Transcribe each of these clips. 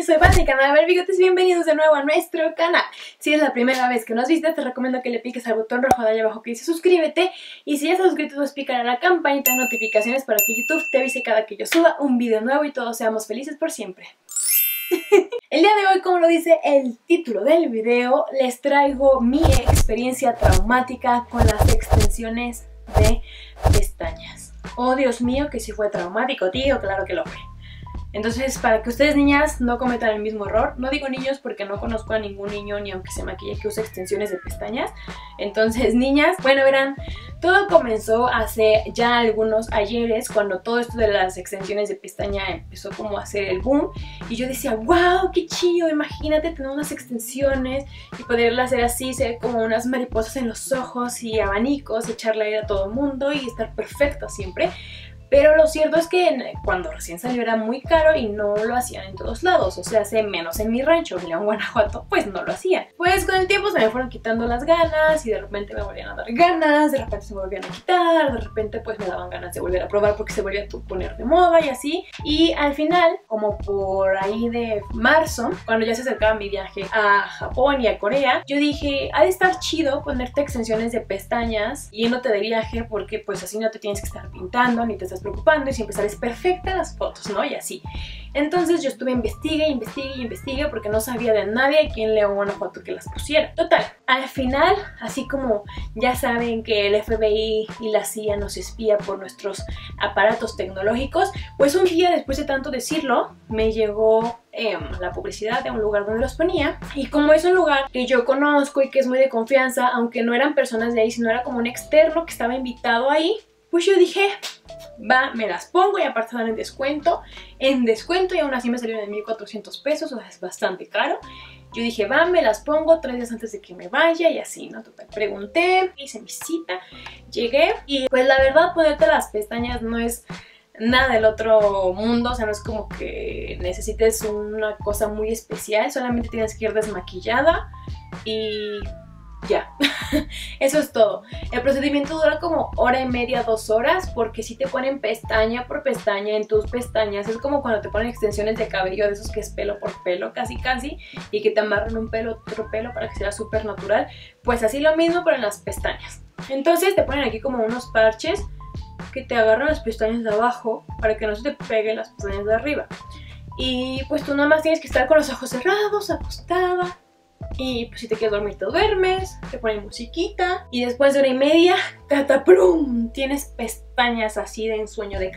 soy Paz del canal Ver Bigotes, bienvenidos de nuevo a nuestro canal. Si es la primera vez que nos visitas, te recomiendo que le piques al botón rojo de allá abajo que dice suscríbete. Y si ya estás suscrito, puedes picar a la campanita de notificaciones para que YouTube te avise cada que yo suba un video nuevo y todos seamos felices por siempre. El día de hoy, como lo dice el título del video, les traigo mi experiencia traumática con las extensiones de pestañas. Oh, Dios mío, que si fue traumático, tío, claro que lo fue. Entonces, para que ustedes, niñas, no cometan el mismo error, no digo niños porque no conozco a ningún niño ni aunque se maquille que use extensiones de pestañas. Entonces, niñas, bueno, verán, todo comenzó hace ya algunos ayeres cuando todo esto de las extensiones de pestaña empezó como a hacer el boom. Y yo decía, wow, qué chido, imagínate tener unas extensiones y poderlas hacer así, ser como unas mariposas en los ojos y abanicos, echarle aire a todo el mundo y estar perfecta siempre. Pero lo cierto es que cuando recién salió era muy caro y no lo hacían en todos lados, o sea, hace menos en mi rancho, en León, Guanajuato, pues no lo hacían. Pues con el tiempo se me fueron quitando las ganas y de repente me volvían a dar ganas, de repente se me volvían a quitar, de repente pues me daban ganas de volver a probar porque se volvía a poner de moda y así. Y al final, como por ahí de marzo, cuando ya se acercaba mi viaje a Japón y a Corea, yo dije, ha de estar chido ponerte extensiones de pestañas yéndote de viaje porque pues así no te tienes que estar pintando ni te estás preocupando y siempre sales perfecta en las fotos, ¿no? Y así. Entonces yo estuve investigué porque no sabía de nadie aquí en León, Guanajuato que las pusiera. Total, al final, así como ya saben que el FBI y la CIA nos espía por nuestros aparatos tecnológicos, pues un día después de tanto decirlo, me llegó la publicidad de un lugar donde los ponía. Y como es un lugar que yo conozco y que es muy de confianza, aunque no eran personas de ahí, sino era como un externo que estaba invitado ahí, pues yo dije, va, me las pongo y aparte dan en descuento y aún así me salieron en 1,400 pesos, o sea, es bastante caro. Yo dije, va, me las pongo 3 días antes de que me vaya y así, ¿no? Total, pregunté, hice mi cita, llegué y pues la verdad ponerte las pestañas no es nada del otro mundo, o sea, no es como que necesites una cosa muy especial, solamente tienes que ir desmaquillada y ya, eso es todo. El procedimiento dura como hora y media, 2 horas, porque si te ponen pestaña por pestaña en tus pestañas, es como cuando te ponen extensiones de cabello, de esos que es pelo por pelo, casi casi, y que te amarran un pelo, otro pelo para que sea súper natural, pues así lo mismo pero en las pestañas. Entonces te ponen aquí como unos parches que te agarran las pestañas de abajo para que no se te peguen las pestañas de arriba. Y pues tú nada más tienes que estar con los ojos cerrados, acostada. Y pues si te quieres dormir te duermes, te ponen musiquita y después de hora y media, ¡cataprum! Tienes pestañas así de ensueño de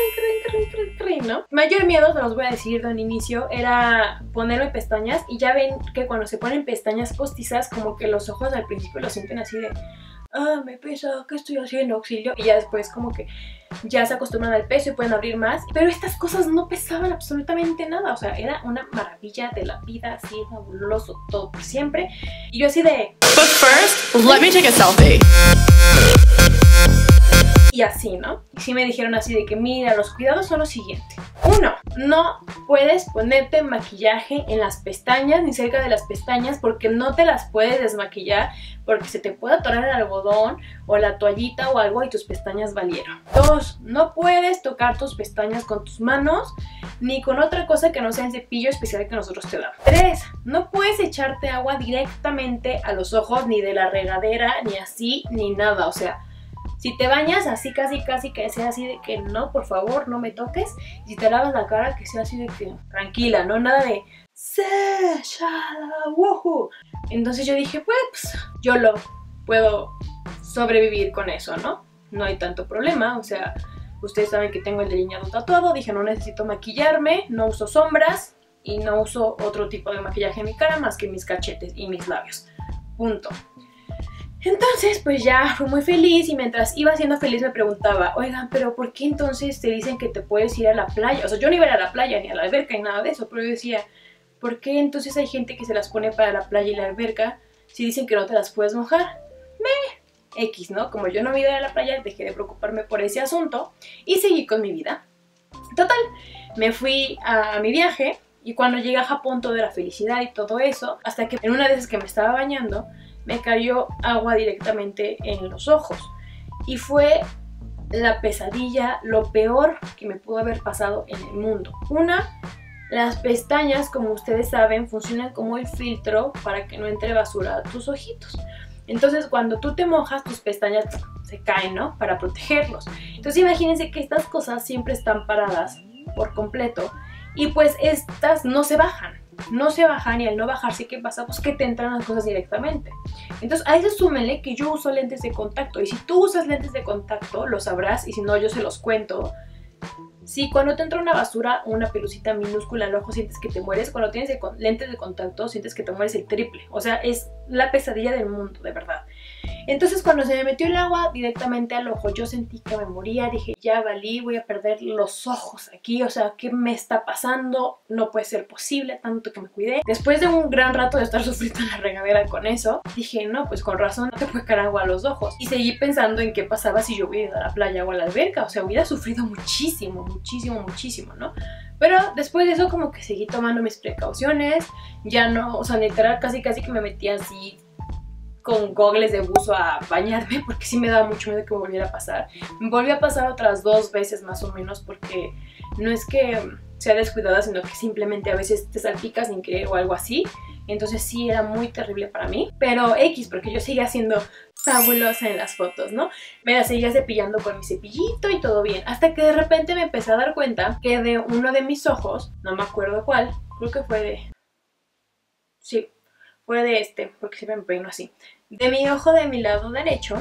¿no? Mayor miedo, se los voy a decir de un inicio, era ponerme pestañas y ya ven que cuando se ponen pestañas postizas como que los ojos al principio lo sienten así de ah, me pesa, ¿qué estoy haciendo? Auxilio. Y ya después como que ya se acostumbran al peso y pueden abrir más. Pero estas cosas no pesaban absolutamente nada. O sea, era una maravilla de la vida, así fabuloso, todo por siempre. Y yo así de But first, let me take a selfie. Y así, ¿no? Y sí me dijeron así de que mira, los cuidados son los siguientes. 1. No puedes ponerte maquillaje en las pestañas ni cerca de las pestañas porque no te las puedes desmaquillar porque se te puede atorar el algodón o la toallita o algo y tus pestañas valieron. 2. No puedes tocar tus pestañas con tus manos ni con otra cosa que no sea el cepillo especial que nosotros te damos. 3. No puedes echarte agua directamente a los ojos ni de la regadera ni así ni nada, o sea, si te bañas así casi que sea así de que no, por favor, no me toques. Y si te lavas la cara que sea así de que tranquila, no nada de woohoo. Entonces yo dije, pues yo lo puedo sobrevivir con eso, ¿no? No hay tanto problema, o sea, ustedes saben que tengo el delineado tatuado. Dije, no necesito maquillarme, no uso sombras y no uso otro tipo de maquillaje en mi cara más que mis cachetes y mis labios. Punto. Entonces pues ya fui muy feliz y mientras iba siendo feliz me preguntaba, oigan, pero ¿por qué entonces te dicen que te puedes ir a la playa? O sea, yo no iba a ir a la playa ni a la alberca ni nada de eso, pero yo decía, ¿por qué entonces hay gente que se las pone para la playa y la alberca si dicen que no te las puedes mojar? X, ¿no? Como yo no me iba a ir a la playa, dejé de preocuparme por ese asunto y seguí con mi vida. Total, me fui a mi viaje y cuando llegué a Japón todo era felicidad y todo eso, hasta que en una de esas que me estaba bañando me cayó agua directamente en los ojos y fue la pesadilla, lo peor que me pudo haber pasado en el mundo. Una, Las pestañas, como ustedes saben, funcionan como el filtro para que no entre basura a tus ojitos. Entonces cuando tú te mojas, tus pestañas se caen, ¿no? Para protegerlos. Entonces imagínense que estas cosas siempre están paradas por completo y pues estas no se bajan. No se bajan y al no bajarse, ¿qué pasa? Pues que te entran las cosas directamente. Entonces a eso súmenle que yo uso lentes de contacto y si tú usas lentes de contacto lo sabrás y si no yo se los cuento. Si cuando te entra una basura o una pelucita minúscula al ojo sientes que te mueres, cuando tienes lentes de contacto sientes que te mueres el triple. O sea, es la pesadilla del mundo, de verdad. Entonces cuando se me metió el agua directamente al ojo, yo sentí que me moría, dije ya valí, voy a perder los ojos aquí, o sea, ¿qué me está pasando? No puede ser posible, tanto que me cuidé. Después de un gran rato de estar sufriendo en la regadera con eso, dije no, pues con razón no te puede caer agua a los ojos. Y seguí pensando en qué pasaba si yo hubiera ido a la playa o a la alberca, o sea, hubiera sufrido muchísimo, ¿no? Pero después de eso como que seguí tomando mis precauciones, ya no, o sea, literal casi que me metía así con gogles de buzo a bañarme porque sí me daba mucho miedo que me volviera a pasar. Me volvió a pasar otras 2 veces más o menos porque no es que sea descuidada, sino que simplemente a veces te salpicas sin querer o algo así. Entonces sí era muy terrible para mí, pero X, porque yo seguía siendo fabulosa en las fotos, ¿no? Me la seguía cepillando con mi cepillito y todo bien, hasta que de repente me empecé a dar cuenta que de uno de mis ojos, no me acuerdo cuál, creo que fue de... sí, fue de este, porque siempre me peino así. De mi ojo de mi lado derecho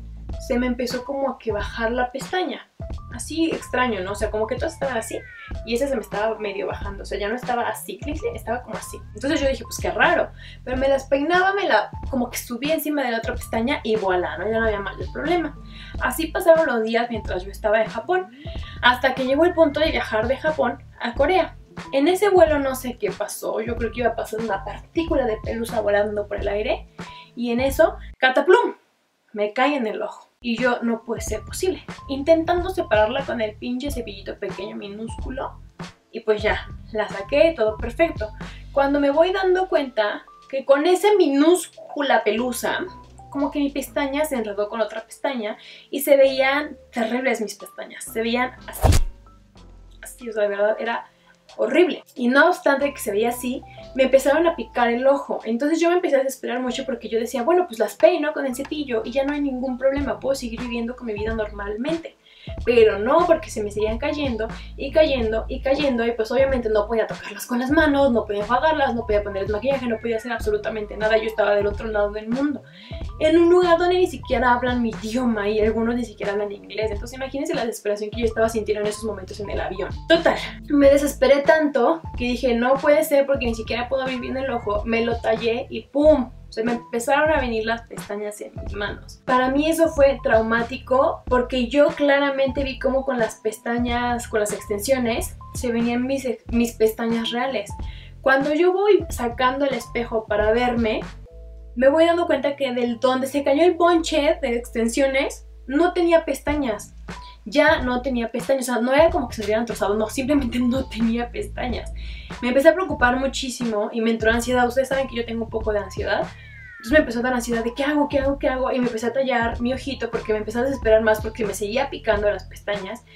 se me empezó como a que bajar la pestaña. Así extraño, ¿no? O sea, como que todas estaban así y esa se me estaba medio bajando. O sea, ya no estaba así, estaba como así. Entonces yo dije, pues qué raro. Pero me las peinaba, como que subía encima de la otra pestaña y voilà, ¿no? Ya no había más el problema. Así pasaron los días mientras yo estaba en Japón. Hasta que llegó el punto de viajar de Japón a Corea. En ese vuelo no sé qué pasó. Yo creo que iba a pasar una partícula de pelusa volando por el aire. Y en eso, ¡cataplum! Me cae en el ojo. Y yo, no puede ser posible. Intentando separarla con el pinche cepillito pequeño minúsculo. Y pues ya, la saqué, todo perfecto. Cuando me voy dando cuenta que con esa minúscula pelusa, como que mi pestaña se enredó con otra pestaña y se veían terribles mis pestañas. Se veían así. Así, o sea, de verdad, era horrible. Y no obstante que se veía así, me empezaron a picar el ojo. Entonces yo me empecé a desesperar mucho porque yo decía, bueno, pues las peino con el cepillo y ya no hay ningún problema, puedo seguir viviendo con mi vida normalmente. Pero no, porque se me seguían cayendo y cayendo y cayendo y pues obviamente no podía tocarlas con las manos, no podía enjuagarlas, no podía ponerles maquillaje, no podía hacer absolutamente nada. Yo estaba del otro lado del mundo, en un lugar donde ni siquiera hablan mi idioma y algunos ni siquiera hablan inglés. Entonces imagínense la desesperación que yo estaba sintiendo en esos momentos en el avión. Total, me desesperé tanto que dije no puede ser porque ni siquiera puedo abrir bien el ojo. Me lo tallé y ¡pum! Se me empezaron a venir las pestañas en mis manos. Para mí eso fue traumático porque yo claramente vi cómo con las pestañas, con las extensiones, se venían mis pestañas reales. Cuando yo voy sacando el espejo para verme, me voy dando cuenta que del donde se cayó el bonche de extensiones no tenía pestañas. Ya no tenía pestañas, o sea, no era como que se hubieran trozado, no, simplemente no tenía pestañas. Me empecé a preocupar muchísimo y me entró ansiedad. Ustedes saben que yo tengo un poco de ansiedad. Entonces me empezó a dar ansiedad de ¿qué hago? ¿Qué hago? ¿Qué hago? Y me empecé a tallar mi ojito porque me empecé a desesperar más porque me seguía picando las pestañas.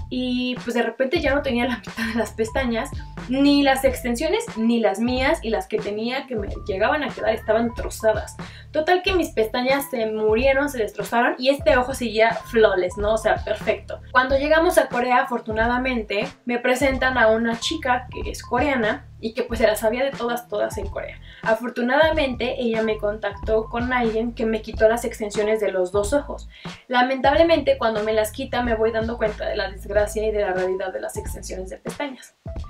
Y pues de repente ya no tenía la mitad de las pestañas, ni las extensiones, ni las mías, y las que tenía que me llegaban a quedar estaban trozadas. Total que mis pestañas se murieron, se destrozaron y este ojo seguía flawless, ¿no? O sea, perfecto. Cuando llegamos a Corea, afortunadamente, me presentan a una chica que es coreana y que pues se la sabía de todas en Corea. Afortunadamente, ella me contactó con alguien que me quitó las extensiones de los 2 ojos. Lamentablemente, cuando me las quita, me voy dando cuenta de la desgracia y de la realidad de las extensiones de pestañas.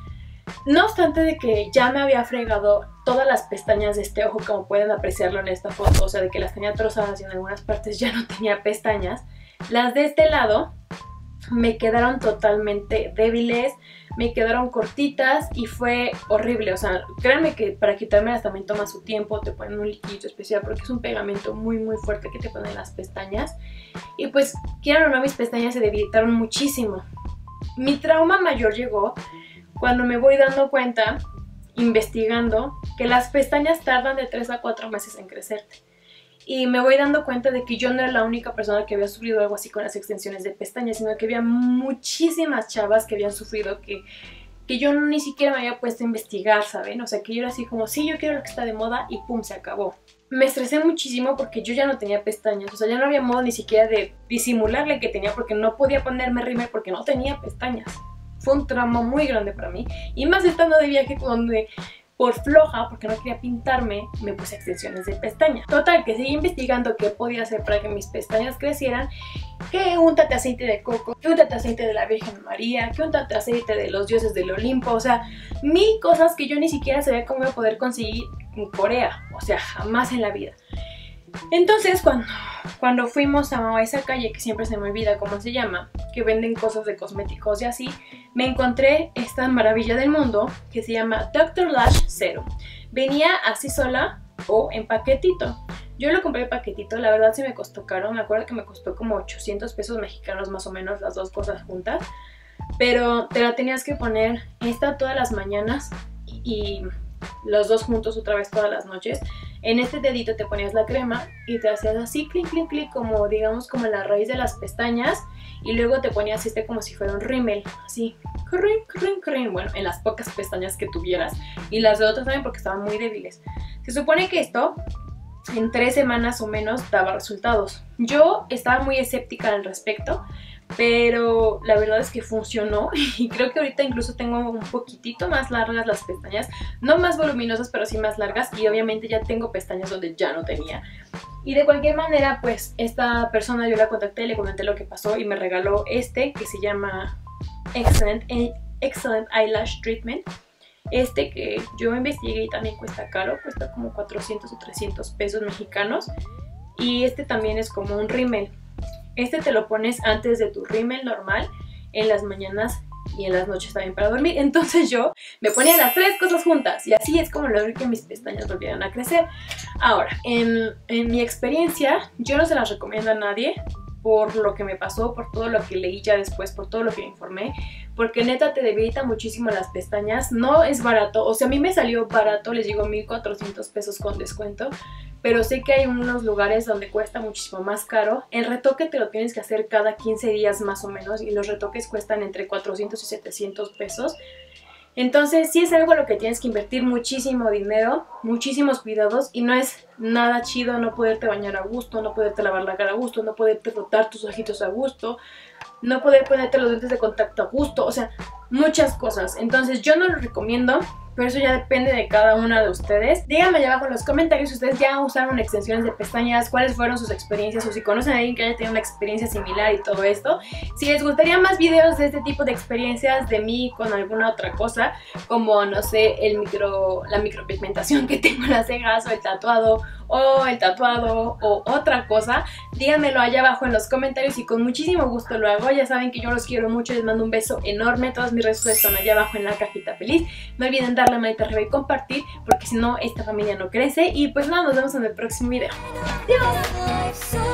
No obstante de que ya me había fregado todas las pestañas de este ojo, como pueden apreciarlo en esta foto, o sea, de que las tenía trozadas y en algunas partes ya no tenía pestañas, las de este lado me quedaron totalmente débiles, me quedaron cortitas y fue horrible. O sea, créanme que para quitármelas también toma su tiempo, te ponen un líquido especial porque es un pegamento muy fuerte que te ponen en las pestañas. Y pues, quieran o no, mis pestañas se debilitaron muchísimo. Mi trauma mayor llegó cuando me voy dando cuenta, investigando, que las pestañas tardan de 3 a 4 meses en crecerte. Y me voy dando cuenta de que yo no era la única persona que había sufrido algo así con las extensiones de pestañas, sino que había muchísimas chavas que habían sufrido, que que yo ni siquiera me había puesto a investigar, ¿saben? O sea, que yo era así como, sí, yo quiero lo que está de moda y pum, se acabó. Me estresé muchísimo porque yo ya no tenía pestañas, o sea, ya no había modo ni siquiera de disimularle que tenía porque no podía ponerme rímel porque no tenía pestañas. Fue un trauma muy grande para mí, y más estando de viaje donde por floja, porque no quería pintarme, me puse extensiones de pestañas. Total, que seguí investigando qué podía hacer para que mis pestañas crecieran, que úntate aceite de coco, que úntate aceite de la Virgen María, que úntate aceite de los dioses del Olimpo, o sea, mil cosas que yo ni siquiera sabía cómo iba a poder conseguir en Corea, o sea, jamás en la vida. Entonces cuando fuimos a esa calle, que siempre se me olvida cómo se llama, que venden cosas de cosméticos y así, me encontré esta maravilla del mundo que se llama Dr. Lash Serum. Venía así sola o en paquetito. Yo lo compré en paquetito, la verdad sí me costó caro, me acuerdo que me costó como 800 pesos mexicanos más o menos las dos cosas juntas, pero te la tenías que poner esta todas las mañanas y los dos juntos otra vez todas las noches. En este dedito te ponías la crema y te hacías así, clic, clic, clic, como digamos como en la raíz de las pestañas, y luego te ponías como si fuera un rímel, así, crin, crin, crin, bueno, en las pocas pestañas que tuvieras, y las de otras también porque estaban muy débiles. Se supone que esto en 3 semanas o menos daba resultados. Yo estaba muy escéptica al respecto, pero la verdad es que funcionó, y creo que ahorita incluso tengo un poquitito más largas las pestañas, no más voluminosas pero sí más largas, y obviamente ya tengo pestañas donde ya no tenía. Y de cualquier manera, pues esta persona yo la contacté, le comenté lo que pasó y me regaló este que se llama Excellent Eyelash Treatment. Este que yo investigué y también cuesta caro, cuesta como 400 o 300 pesos mexicanos, y este también es como un rímel. Este te lo pones antes de tu rímel normal, en las mañanas y en las noches también para dormir. Entonces yo me ponía las 3 cosas juntas y así es como logré que mis pestañas volvieran a crecer. Ahora, en mi experiencia, yo no se las recomiendo a nadie por lo que me pasó, por todo lo que leí ya después, por todo lo que me informé, porque neta te debilita muchísimo las pestañas. No es barato, o sea, a mí me salió barato, les digo 1,400 pesos con descuento, pero sé que hay unos lugares donde cuesta muchísimo más caro. El retoque te lo tienes que hacer cada 15 días más o menos, y los retoques cuestan entre 400 y 700 pesos. Entonces sí es algo a lo que tienes que invertir muchísimo dinero, muchísimos cuidados, y no es nada chido no poderte bañar a gusto, no poderte lavar la cara a gusto, no poderte frotar tus ojitos a gusto, no poder ponerte los lentes de contacto a gusto, o sea, muchas cosas. Entonces yo no lo recomiendo, pero eso ya depende de cada una de ustedes. Díganme allá abajo en los comentarios si ustedes ya usaron extensiones de pestañas, cuáles fueron sus experiencias, o si conocen a alguien que haya tenido una experiencia similar y todo esto. Si les gustaría más videos de este tipo de experiencias de mí con alguna otra cosa, como no sé, la micropigmentación que tengo en las cejas, o el tatuado o otra cosa, díganmelo allá abajo en los comentarios y con muchísimo gusto lo hago. Ya saben que yo los quiero mucho, les mando un beso enorme. Todas mis redes sociales están allá abajo en la cajita feliz. No olviden darle manita arriba y compartir, porque si no esta familia no crece. Y pues nada, nos vemos en el próximo video. ¡Adiós!